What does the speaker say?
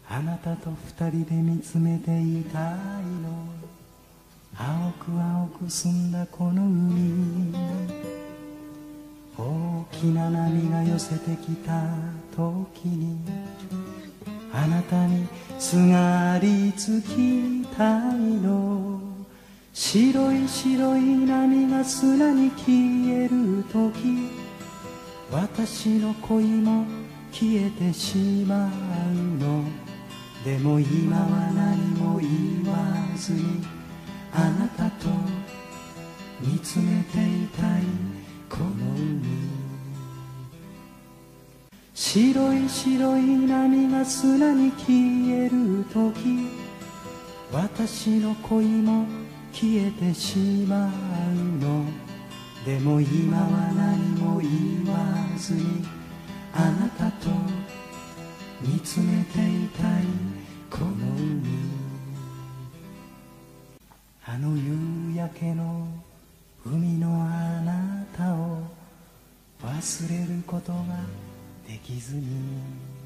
あなたと二人で見つめていたいの、青く青く澄んだこの海、大きな波が寄せてきた時にあなたにすがりつきたいの、白い白い波が砂に消える時、私の恋も消えてしまうの。でも今は何も言わずにあなたと見つめていたいこの海、白い白い波が砂に消える時、私の恋も消えてしまうの。でも今は何も言わずにあなたと見つめていたいこの海、あの夕焼けの海のあなたを忘れることができずに